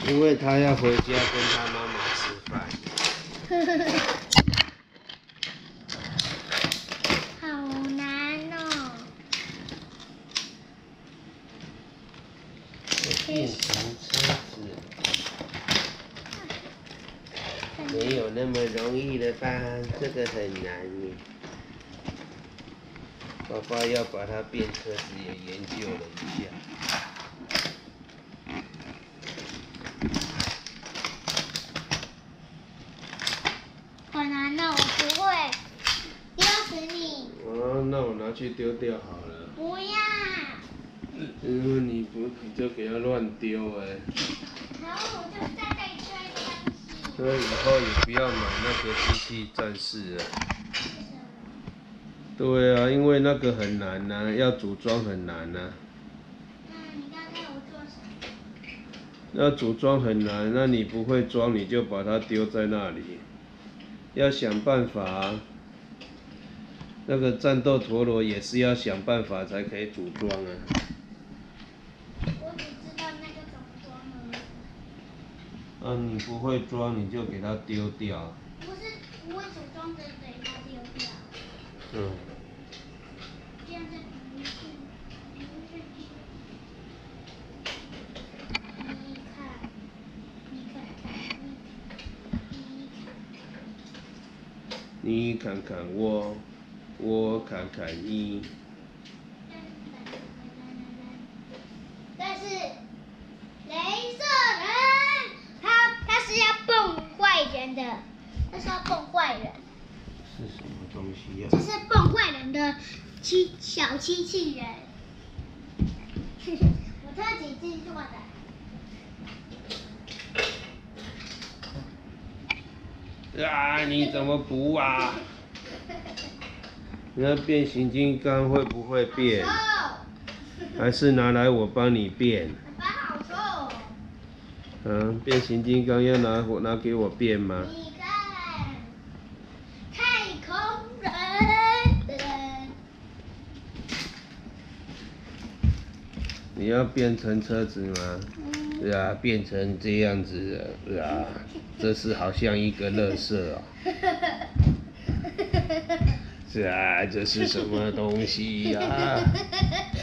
因为他要回家跟他妈妈吃饭。 好难哦。 变成车子，没有那么容易了吧？这个很难耶。爸爸要把它变车子也研究了一下。 好难哦，我不会，丢死你！ 哦，那我拿去丢掉好了。 不要。 因为你就给它乱丢哎。 然后我就在这里吹东西。 所以以后也不要买那个机器战士了。对啊，因为那个很难呐、要组装很难呐、 你刚才我做什么？ 要组装很难，那你不会装，你就把它丢在那里。要想办法，那个战斗陀螺也是要想办法才可以组装啊。 我只知道那个怎么装而已。 你不会装，你就给它丢掉。 不是不会组装的，给它丢掉。这样子不是。 你看看我，我看看你。 但是，雷射人，他是要蹦坏人的，他是要蹦坏人。 是什么东西呀、 这是蹦坏人的小机器人。我自己制作的。 你怎么补啊？那变形金刚会不会变？还是拿来我帮你变？ 爸爸好臭。 变形金刚要拿给我变吗？ 你看，太空人。 你要变成车子吗？变成这样子了，这是好像一个垃圾哦。这是什么东西呀？